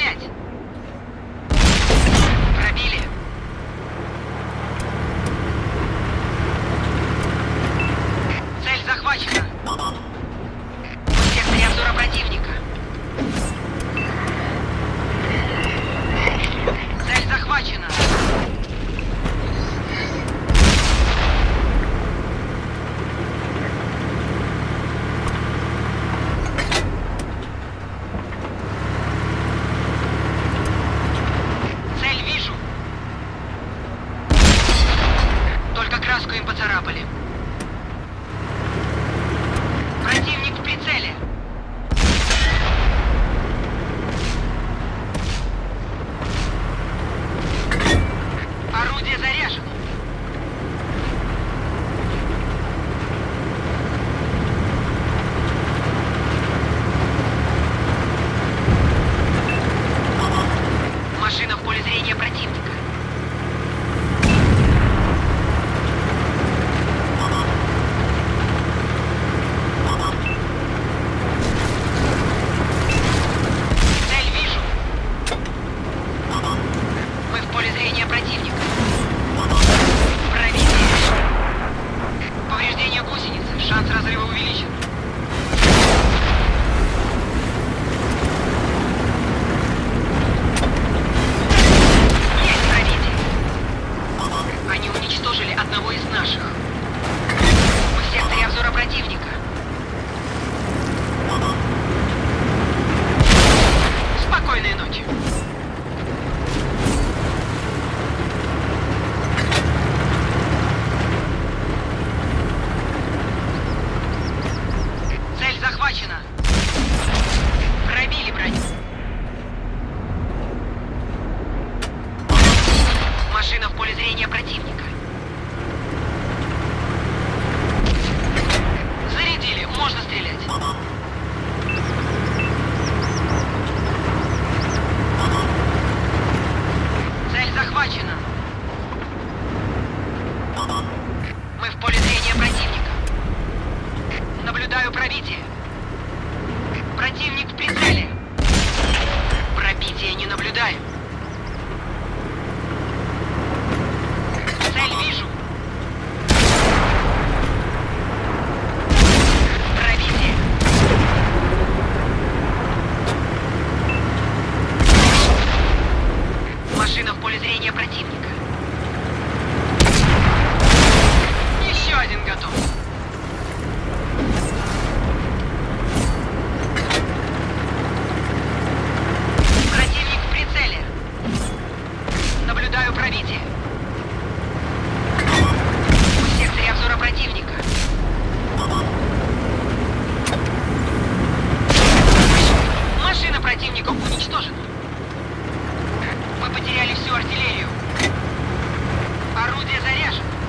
стрелять! Пробили! Цель захвачена! В секторе обзора противника! Цель захвачена! Цель вижу! Только краску им поцарапали. Противник в прицеле! Орудие заряжено! Машина в поле зрения противника. Цель вижу. Мы в поле зрения противника. Пробитие. Повреждение гусеницы. Шанс разрыва увеличен. Есть пробитие. Они уничтожили одного из наших. Мы в секторе обзора противника. Спокойной ночи. Цель захвачена. Пробили броню. Машина в поле зрения противника. Зарядили, можно стрелять. Цель захвачена. Мы в поле зрения противника. Наблюдаю пробитие. Противник в прицеле. Пробития не наблюдаю. Цель вижу. Пробитие. Машина в поле зрения противника. Еще один готов. Противник в прицеле. Наблюдаю пробитие. В секторе обзора противника. Машина противника уничтожена. Мы потеряли всю артиллерию. Орудие заряжено.